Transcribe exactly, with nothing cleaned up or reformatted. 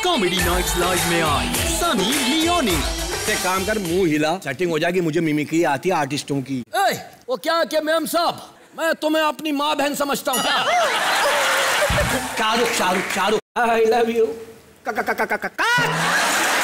Comedy nights live में आई Sunny Leone. एक काम कर, मुंह हिला, सेटिंग हो जाएगी। मुझे मिमिक्री आती है आर्टिस्टों की। ए, वो क्या क्या मैम साहब, मैं तुम्हें अपनी माँ बहन समझता हूँ क्या? Shahrukh Shahrukh Shahrukh I love you.